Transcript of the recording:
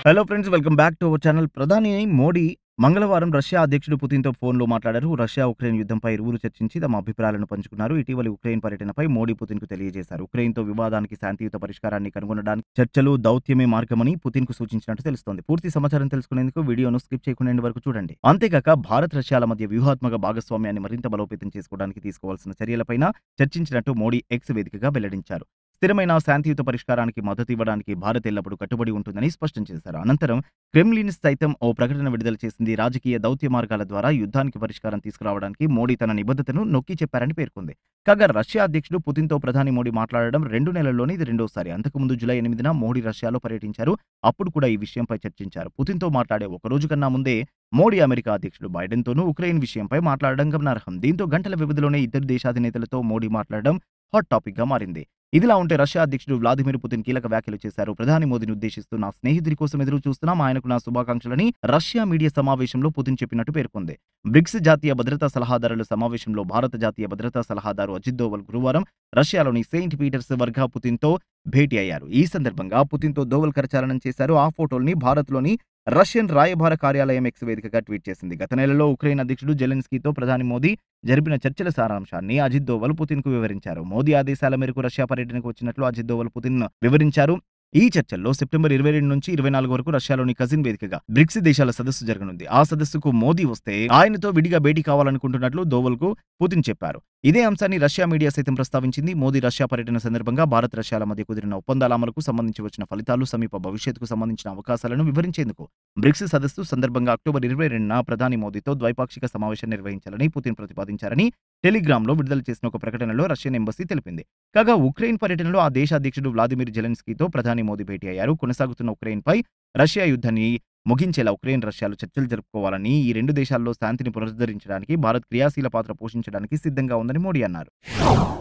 Hello friends, welcome back to our channel. ప్రధాని మోడీ మంగళవారం Russia అధ్యక్షుడు పుతిన్‌తో ఫోన్‌లో మాట్లాడారు. రష్యా, ఉక్రెయిన్ యుద్ధంపై ఇరువురు చర్చించి తమ అభిప్రాయాలను పంచుకున్నారు. ఇటీవలి ఉక్రెయిన్ పర్యటనపై మోడీ పుతిన్‌కు తెలియజేశారు. ఉక్రెయిన్‌తో వివాదానికి శాంతియుత పరిష్కారాన్ని కనుగొనడానికి చర్చలు, దౌత్యమే మార్గమని పుతిన్‌కు సూచించినట్టు తెలుస్తోంది. పూర్తి సమాచారం తెలుసుకునేందుకు వీడియోను స్కిప్ చేయకుండా ఎండ్ వరకు చూడండి. అంతేగాక భారత్, రష్యాల మధ్య వ్యూహాత్మక భాగస్వామ్యాన్ని మరింత బలోపేతం చేసుకోవడానికి తీసుకోవాల్సిన చర్యలపైన చర్చించినట్టు మోడీ ఎక్స్ వేదికగా వెల్లడించారు. స్థిరమైన శాంతియుత పరిష్కారానికి మద్దతు ఇవ్వడానికి భారత్ ఎల్లప్పుడూ కట్టుబడి ఉంటుందని స్పష్టం చేశారు. అనంతరం క్రెమ్లిన్ సైతం ఓ ప్రకటన విడుదల చేసింది. రాజకీయ దౌత్య మార్గాల ద్వారా యుద్ధానికి పరిష్కారం తీసుకురావడానికి మోడీ తన నిబద్ధతను నొక్కి చెప్పారని పేర్కొంది. కాగా రష్యా అధ్యక్షుడు పుతిన్‌తో ప్రధాని మోడీ మాట్లాడడం 2 నెలల్లోనే ఇది రెండోసారి. అంతకుముందు జూలై 8న మోడీ రష్యాలో పర్యటించారు. అప్పుడు కూడా ఈ విషయంపై చర్చించారు. పుతిన్‌తో మాట్లాడే ఒక రోజు కన్నా ముందే మోడీ అమెరికా అధ్యక్షుడు బైడెన్‌తోనూ ఉక్రెయిన్ విషయంపై మాట్లాడడం గమనార్హం. దీంతో గంటల వ్యవధిలోనే ఇద్దరు దేశాధినేతలతో మోడీ మాట్లాడడం హాట్ టాపిక్‌గా మారింది. ఇదిలా ఉంటే రష్యా అధ్యక్షుడు వ్లాదిమిర్ పుతిన్ కీలక వ్యాఖ్యలు చేశారు. ప్రధాని మోదీని ఉద్దేశిస్తూ "నా స్నేహితుడి కోసం ఎదురు చూస్తున్నాం. ఆయనకు నా శుభాకాంక్షలని" రష్యా మీడియా సమావేశంలో పుతిన్ చెప్పినట్టు పేర్కొంది. బ్రిక్స్ జాతీయ భద్రతా సలహాదారుల సమావేశంలో భారత జాతీయ భద్రతా సలహాదారు అజిత్ దోవల్ గురువారం రష్యాలోని సెయింట్ పీటర్స్బర్గ్ పుతిన్‌తో భేటీ అయ్యారు. ఈ సందర్భంగా పుతిన్‌తో దోవల్ కరచాలనం చేశారు. ఆ ఫోటోల్ని భారత్‌లోని రష్యన్ రాయబార కార్యాలయం ఎక్స్ వేదికగా ట్వీట్ చేసింది. గత నెలలో ఉక్రెయిన్ అధ్యక్షుడు జెలెన్స్కీతో ప్రధాని మోదీ జరిపిన చర్చల సారాంశాన్ని అజిత్ దోవల్ పుతిన్‌కు వివరించారు. మోదీ ఆదేశాల మేరకు రష్యా పర్యటనకు వచ్చినట్లు అజిత్ దోవల్ పుతిన్ వివరించారు. ఈ చర్చల్లో సెప్టెంబర్ 22 నుంచి 24 వరకు రష్యాలోని కజిన్ వేదికగా బ్రిక్స్ దేశాల సదస్సు జరగనుంది. ఆ సదస్సుకు మోదీ వస్తే ఆయనతో విడిగా భేటీ కావాలనుకుంటున్నట్లు దోవల్‌కు పుతిన్ చెప్పారు. ఇదే అంశాన్ని రష్యా మీడియా సైతం ప్రస్తావించింది. మోదీ రష్యా పర్యటన సందర్భంగా భారత్, రష్యాల మధ్య కుదిరిన ఒప్పందాల అమలుకు సంబంధించి వచ్చిన ఫలితాలు, సమీప భవిష్యత్తుకు సంబంధించిన అవకాశాలను వివరించేందుకు బ్రిక్స్ సదస్సు సందర్భంగా అక్టోబర్ 22న ప్రధాని మోదీతో ద్వైపాక్షిక సమావేశం నిర్వహించాలని పుతిన్ ప్రతిపాదించారని టెలిగ్రామ్‌లో విడుదల చేసిన ఒక ప్రకటనలో రష్యన్ ఎంబసీ తెలిపింది. కాగా ఉక్రెయిన్ పర్యటనలో ఆ దేశ అధ్యక్షుడు వ్లాదిమిర్ జెలెన్స్కీతో ప్రధాని మోదీ భేటీ అయ్యారు. కొనసాగుతున్న ఉక్రెయిన్‌పై రష్యా యుద్ధాన్ని ముగించేలా ఉక్రెయిన్, రష్యాలు చర్చలు జరుపుకోవాలని, ఈ రెండు దేశాల్లో శాంతిని పునరుద్ధరించడానికి భారత్ క్రియాశీల పాత్ర పోషించడానికి సిద్ధంగా ఉందని మోడీ అన్నారు.